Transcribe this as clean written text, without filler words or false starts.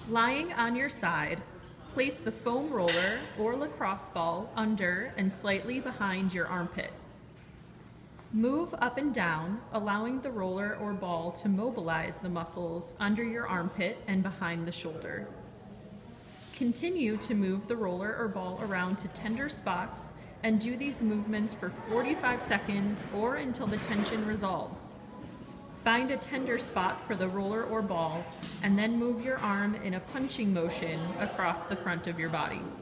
Lying on your side, place the foam roller or lacrosse ball under and slightly behind your armpit. Move up and down, allowing the roller or ball to mobilize the muscles under your armpit and behind the shoulder. Continue to move the roller or ball around to tender spots and do these movements for 45 seconds or until the tension resolves. Find a tender spot for the roller or ball and then move your arm in a punching motion across the front of your body.